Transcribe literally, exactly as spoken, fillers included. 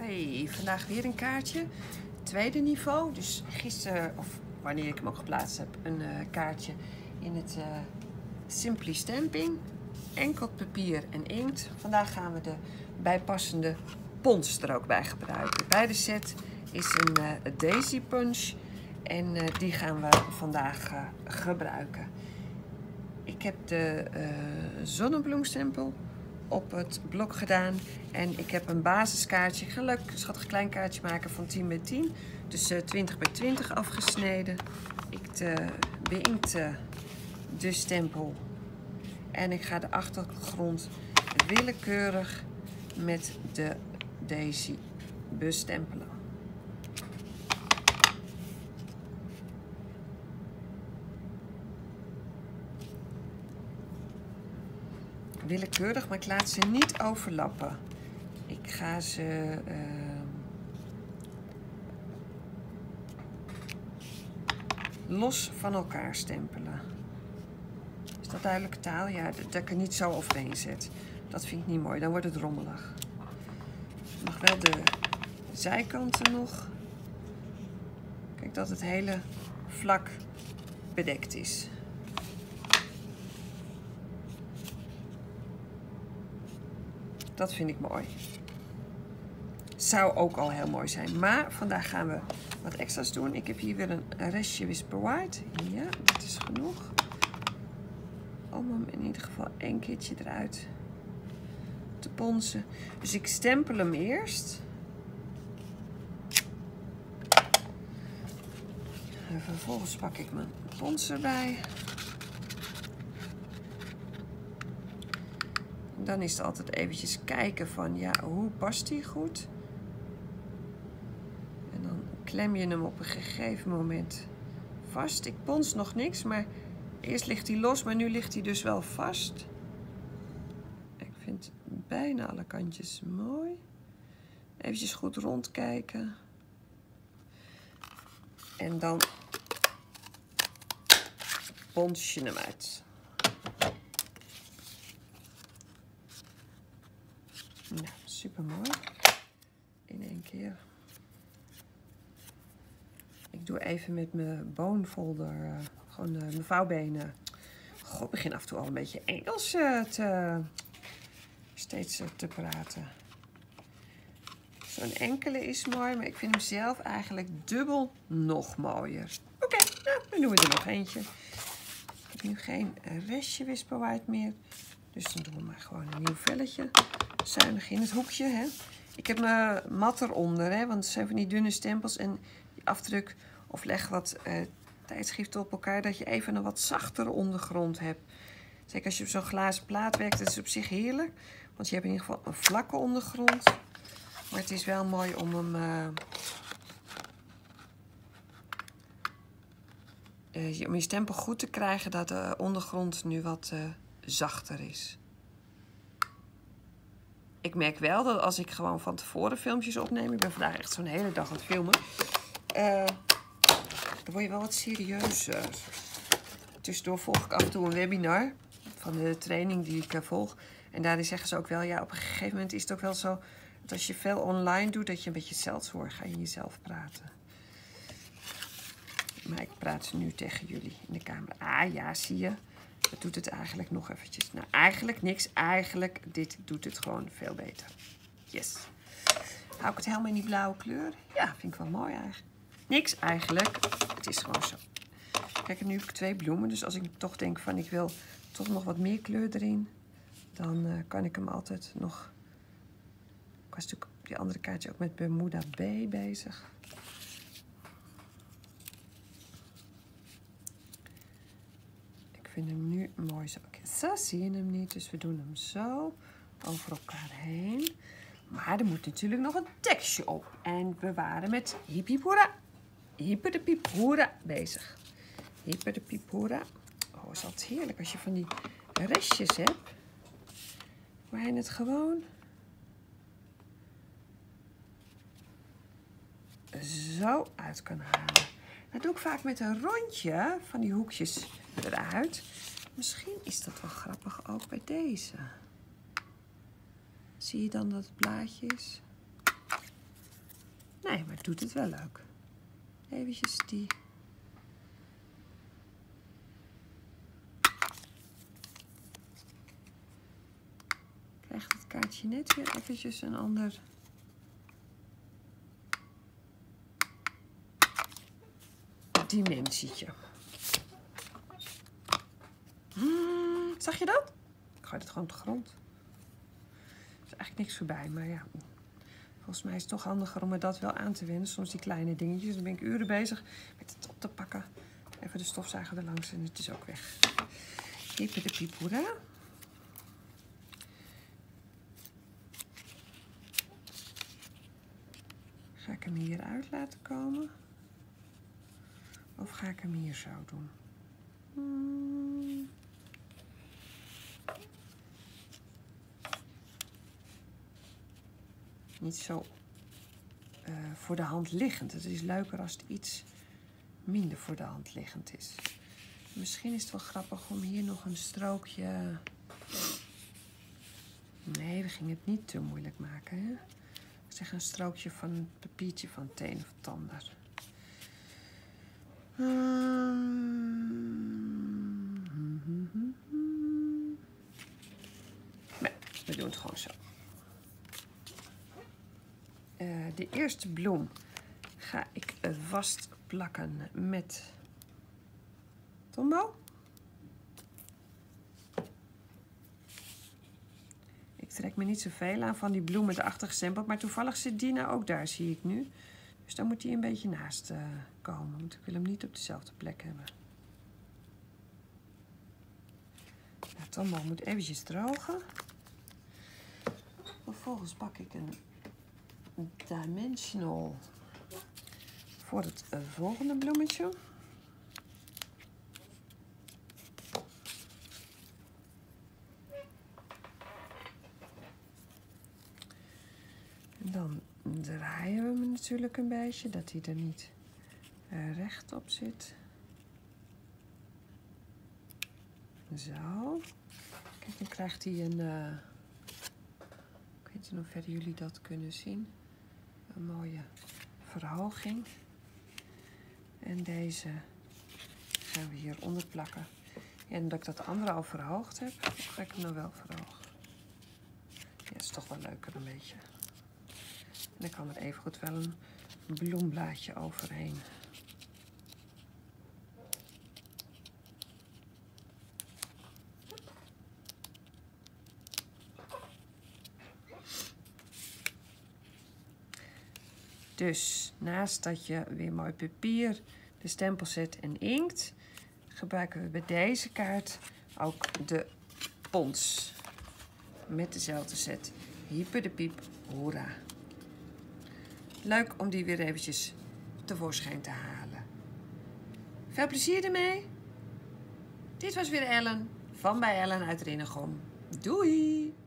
Hey, vandaag weer een kaartje. Tweede niveau. Dus gisteren, of wanneer ik hem ook geplaatst heb, een uh, kaartje in het uh, Simply Stamping. Enkel papier en inkt. Vandaag gaan we de bijpassende pons er ook bij gebruiken. Bij de set is een uh, Daisy Punch. En uh, die gaan we vandaag uh, gebruiken. Ik heb de uh, zonnebloemstempel op het blok gedaan. En ik heb een basiskaartje, gelukkig schattig klein kaartje maken van tien bij tien. Dus uh, twintig bij twintig afgesneden. Ik uh, beïnkte de stempel. En ik ga de achtergrond willekeurig met de Daisy bestempelen. Willekeurig, maar ik laat ze niet overlappen. Ik ga ze uh, los van elkaar stempelen. Is dat duidelijke taal? Ja, dat ik er niet zo overheen zet. Dat vind ik niet mooi, dan wordt het rommelig. Ik mag wel de zijkanten nog. Kijk dat het hele vlak bedekt is. Dat vind ik mooi. Zou ook al heel mooi zijn. Maar vandaag gaan we wat extra's doen. Ik heb hier weer een restje Whisper White. Ja, dat is genoeg. Om hem in ieder geval één keertje eruit te ponsen. Dus ik stempel hem eerst. En vervolgens pak ik mijn pons erbij. Dan is het altijd eventjes kijken van, ja, hoe past die goed? En dan klem je hem op een gegeven moment vast. Ik pons nog niks, maar eerst ligt hij los, maar nu ligt hij dus wel vast. Ik vind bijna alle kantjes mooi. Eventjes goed rondkijken. En dan pons je hem uit. Nou, super mooi. In één keer. Ik doe even met mijn boonfolder, uh, gewoon uh, mijn vouwbenen. God, ik begin af en toe al een beetje Engels uh, te, steeds uh, te praten. Zo'n enkele is mooi, maar ik vind hem zelf eigenlijk dubbel nog mooier. Oké, okay, nou, dan doen we er nog eentje. Ik heb nu geen restje Whisper White meer. Dus dan doen we maar gewoon een nieuw velletje. Zuinig in het hoekje. Hè. Ik heb mijn mat eronder, hè, want het zijn van die dunne stempels. En die afdruk of leg wat uh, tijdschriften op elkaar, dat je even een wat zachtere ondergrond hebt. Zeker als je op zo'n glazen plaat werkt, dat is op zich heerlijk. Want je hebt in ieder geval een vlakke ondergrond. Maar het is wel mooi om hem uh, uh, om je stempel goed te krijgen, dat de ondergrond nu wat uh, zachter is. Ik merk wel dat als ik gewoon van tevoren filmpjes opneem, ik ben vandaag echt zo'n hele dag aan het filmen, uh, dan word je wel wat serieuzer. Tussendoor volg ik af en toe een webinar van de training die ik uh, volg. En daarin zeggen ze ook wel, ja, op een gegeven moment is het ook wel zo dat als je veel online doet, dat je een beetje hetzelfde hoort. Ga je jezelf praten. Maar ik praat nu tegen jullie in de camera. Ah ja, zie je. Dat doet het eigenlijk nog eventjes. Nou, eigenlijk niks. Eigenlijk, dit doet het gewoon veel beter. Yes. Hou ik het helemaal in die blauwe kleur? Ja, vind ik wel mooi eigenlijk. Niks eigenlijk. Het is gewoon zo. Kijk, nu heb ik twee bloemen. Dus als ik toch denk van ik wil toch nog wat meer kleur erin, dan uh, kan ik hem altijd nog. Ik was natuurlijk op die andere kaartje ook met Bermuda B bezig. Ik vind hem nu mooi zo. Okay, zo zie je hem niet, dus we doen hem zo over elkaar heen. Maar er moet natuurlijk nog een tekstje op. En we waren met hippiepoera, hyper de piephoera bezig. Hyper de piephoera. Oh, is altijd heerlijk als je van die restjes hebt. Waar je het gewoon zo uit kan halen. Dat doe ik vaak met een rondje van die hoekjes eruit. Misschien is dat wel grappig ook bij deze. Zie je dan dat het blaadje is? Nee, maar het doet het wel leuk. Eventjes die... Krijgt het kaartje net weer eventjes een ander... dimensietje. Hmm, zag je dat? Ik gooi het gewoon op de grond. Er is eigenlijk niks voorbij, maar ja... Volgens mij is het toch handiger om me dat wel aan te wennen. Soms die kleine dingetjes. Dan ben ik uren bezig met het op te pakken. Even de stofzuiger er langs en het is ook weg. Hippe de piephoera. Ga ik hem hier uit laten komen? Of ga ik hem hier zo doen? Hmm. Niet zo uh, voor de hand liggend. Het is leuker als het iets minder voor de hand liggend is. Misschien is het wel grappig om hier nog een strookje... Nee, we gingen het niet te moeilijk maken. Hè? Ik zeg een strookje van een papiertje van teen of tander. Nee, we doen het gewoon zo. Uh, de eerste bloem ga ik vastplakken met Tombow. Ik trek me niet zoveel aan van die bloem met de achtergestempeld, maar toevallig zit die nou ook daar, zie ik nu. Dus daar moet hij een beetje naast uh, komen, want ik wil hem niet op dezelfde plek hebben. Nou, Tombow moet eventjes drogen. Vervolgens pak ik een dimensional voor het volgende bloemetje. En dan draaien we hem natuurlijk een beetje, dat hij er niet uh, recht op zit. Zo. Kijk, dan krijgt hij een... Uh, ik weet niet in hoeverre jullie dat kunnen zien. Een mooie verhoging. En deze gaan we hieronder plakken. En omdat ik dat andere al verhoogd heb, ga ik hem nou wel verhogen. Ja, dat is toch wel leuker een beetje. En dan kan er evengoed wel een bloemblaadje overheen. Dus naast dat je weer mooi papier, de stempel zet en inkt, gebruiken we bij deze kaart ook de pons. Met dezelfde set. Hippe de piep, hoera. Leuk om die weer eventjes tevoorschijn te halen. Veel plezier ermee. Dit was weer Ellen van bij Ellen uit Rinnegom. Doei!